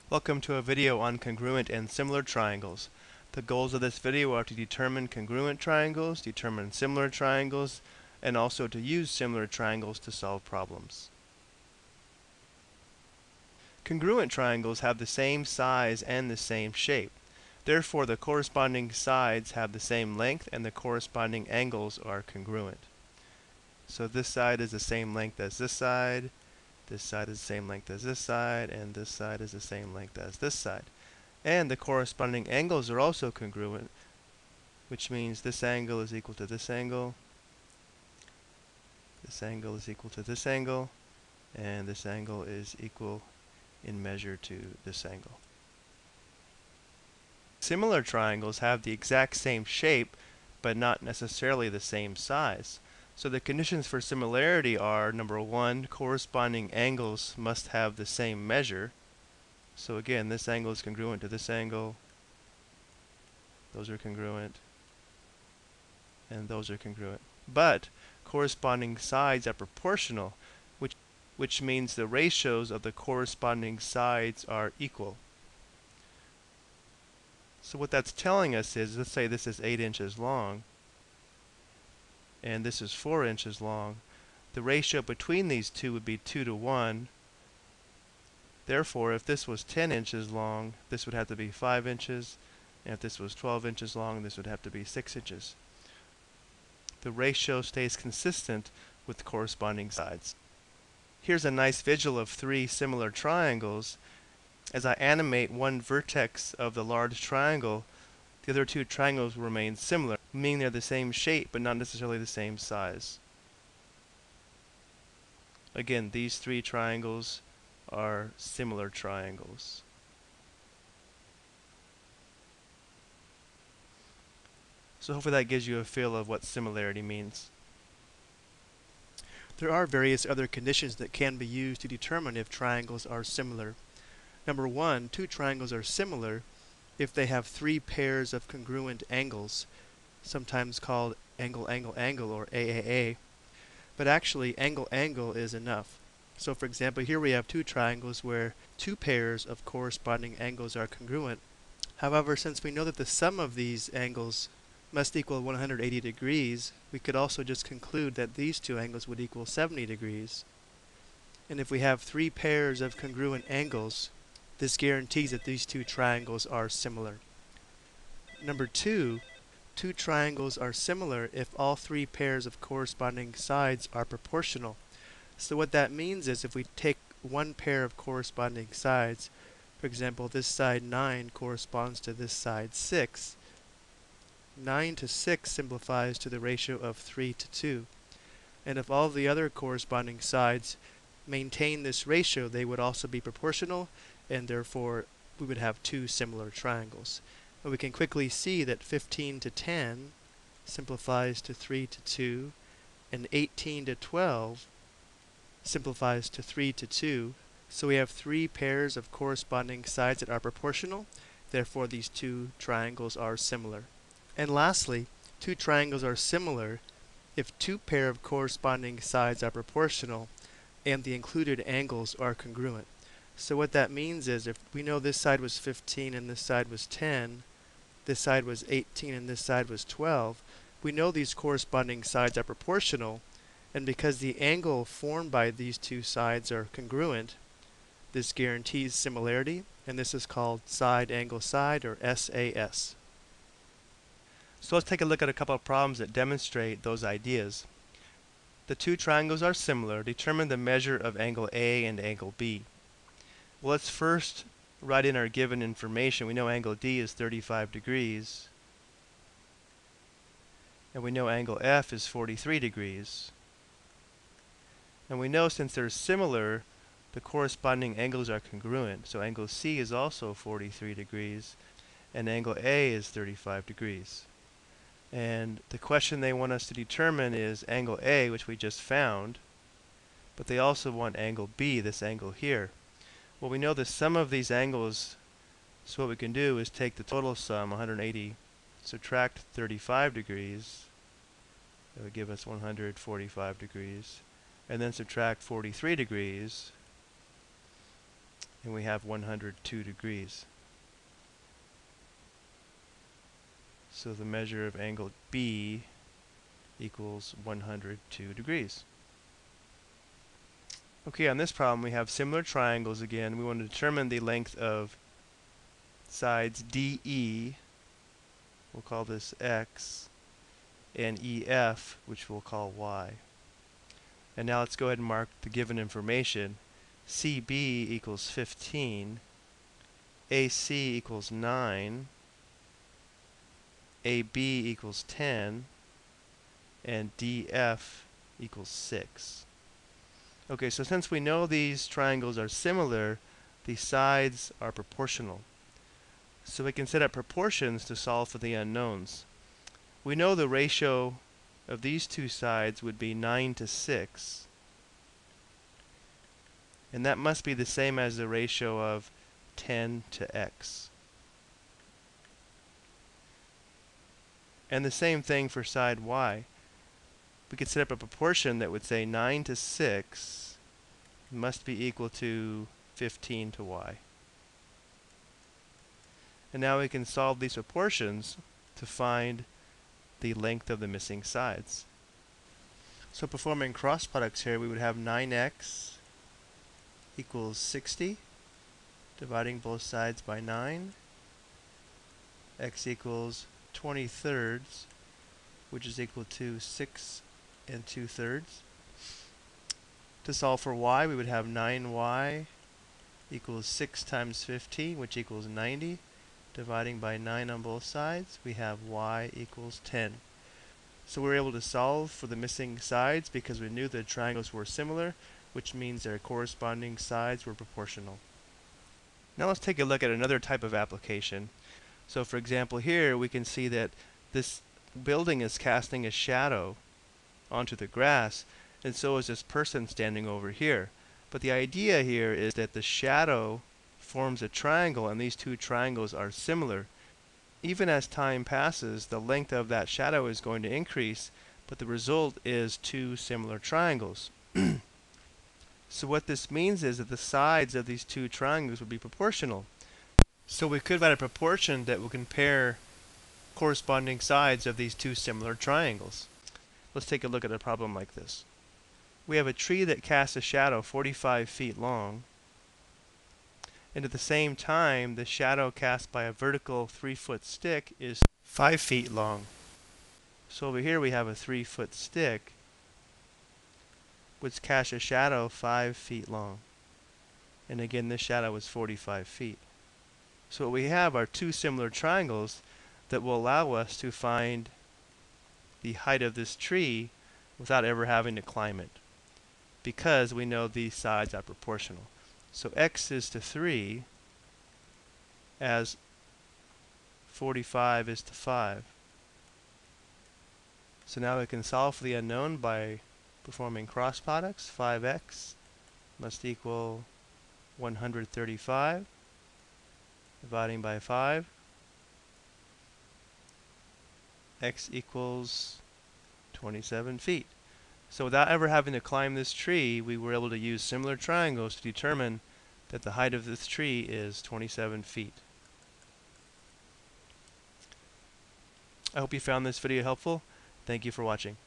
Welcome to a video on congruent and similar triangles. The goals of this video are to determine congruent triangles, determine similar triangles, and also to use similar triangles to solve problems. Congruent triangles have the same size and the same shape. Therefore, the corresponding sides have the same length and the corresponding angles are congruent. So this side is the same length as this side is the same length as this side, and this side is the same length as this side. And the corresponding angles are also congruent, which means this angle is equal to this angle is equal to this angle, and this angle is equal in measure to this angle. Similar triangles have the exact same shape, but not necessarily the same size. So the conditions for similarity are, number one, corresponding angles must have the same measure. So again, this angle is congruent to this angle, those are congruent, and those are congruent. But corresponding sides are proportional, which means the ratios of the corresponding sides are equal. So what that's telling us is, let's say this is 8 inches long, and this is 4 inches long. The ratio between these two would be 2 to 1. Therefore, if this was 10 inches long, this would have to be 5 inches. And if this was 12 inches long, this would have to be 6 inches. The ratio stays consistent with the corresponding sides. Here's a nice visual of three similar triangles. As I animate one vertex of the large triangle, the other two triangles remain similar, meaning they're the same shape but not necessarily the same size. Again, these three triangles are similar triangles. So hopefully that gives you a feel of what similarity means. There are various other conditions that can be used to determine if triangles are similar. Number one, two triangles are similar if they have three pairs of congruent angles, sometimes called angle-angle-angle or AAA. But actually, angle-angle is enough. So for example, here we have two triangles where two pairs of corresponding angles are congruent. However, since we know that the sum of these angles must equal 180 degrees, we could also just conclude that these two angles would equal 70 degrees. And if we have three pairs of congruent angles, this guarantees that these two triangles are similar. Number two, two triangles are similar if all three pairs of corresponding sides are proportional. So what that means is if we take one pair of corresponding sides, for example, this side 9 corresponds to this side 6, 9 to 6 simplifies to the ratio of 3 to 2. And if all the other corresponding sides maintain this ratio, they would also be proportional, and therefore we would have two similar triangles. And we can quickly see that 15 to 10 simplifies to 3 to 2, and 18 to 12 simplifies to 3 to 2. So we have three pairs of corresponding sides that are proportional, therefore these two triangles are similar. And lastly, two triangles are similar if two pair of corresponding sides are proportional and the included angles are congruent. So what that means is if we know this side was 15 and this side was 10, this side was 18 and this side was 12, we know these corresponding sides are proportional, and because the angle formed by these two sides are congruent, this guarantees similarity, and this is called side-angle-side or SAS. So let's take a look at a couple of problems that demonstrate those ideas. The two triangles are similar. Determine the measure of angle A and angle B. Well, let's first write in our given information. We know angle D is 35 degrees, and we know angle F is 43 degrees. And we know since they're similar, the corresponding angles are congruent. So angle C is also 43 degrees, and angle A is 35 degrees. And the question they want us to determine is angle A, which we just found, but they also want angle B, this angle here. Well, we know the sum of these angles, so what we can do is take the total sum, 180, subtract 35 degrees, that would give us 145 degrees, and then subtract 43 degrees, and we have 102 degrees. So the measure of angle B equals 102 degrees. Okay, on this problem we have similar triangles again. We want to determine the length of sides DE, we'll call this X, and EF, which we'll call Y. And now let's go ahead and mark the given information. CB equals 15, AC equals 9, AB equals 10, and DF equals 6. Okay, so since we know these triangles are similar, the sides are proportional. So we can set up proportions to solve for the unknowns. We know the ratio of these two sides would be 9 to 6. And that must be the same as the ratio of 10 to x. And the same thing for side y. We could set up a proportion that would say 9 to 6 must be equal to 15 to y. And now we can solve these proportions to find the length of the missing sides. So performing cross products here, we would have 9x equals 60, dividing both sides by 9. X equals 20/3, which is equal to 6 2/3. To solve for y, we would have 9y equals 6 times 15, which equals 90. Dividing by 9 on both sides, we have y equals 10. So we were able to solve for the missing sides because we knew the triangles were similar, which means their corresponding sides were proportional. Now let's take a look at another type of application. So for example, here we can see that this building is casting a shadow onto the grass, and so is this person standing over here. But the idea here is that the shadow forms a triangle, and these two triangles are similar. Even as time passes, the length of that shadow is going to increase, but the result is two similar triangles. So what this means is that the sides of these two triangles would be proportional. So we could write a proportion that will compare corresponding sides of these two similar triangles. Let's take a look at a problem like this. We have a tree that casts a shadow 45 feet long, and at the same time the shadow cast by a vertical 3-foot stick is 5 feet long. So over here we have a 3-foot stick which casts a shadow 5 feet long, and again this shadow is 45 feet. So what we have are two similar triangles that will allow us to find the height of this tree without ever having to climb it, because we know these sides are proportional. So x is to 3 as 45 is to 5. So now we can solve for the unknown by performing cross products. 5x must equal 135, dividing by 5. X equals 27 feet. So without ever having to climb this tree, we were able to use similar triangles to determine that the height of this tree is 27 feet. I hope you found this video helpful. Thank you for watching.